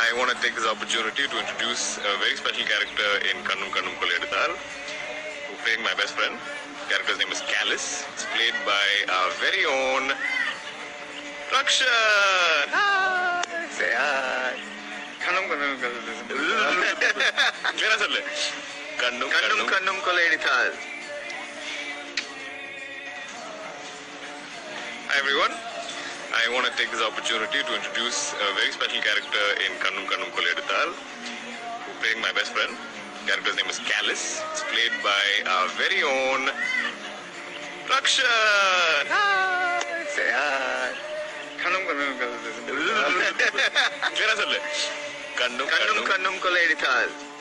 I want to take this opportunity to introduce a very special character in Kanum, Kolai, Adithal, who playing my best friend. The character's name is Callus. It's played by our very own Rakshan. Hi! Say hi. Kannum, Kolai, Adithal. Hi everyone. I want to take this opportunity to introduce a very special character in Kannum, Kolai, Adithal, who playing my best friend. The character's name is Callus. It's played by our very own Rakshan. Hi! Say hi. Kannum, Kolai, Adithal.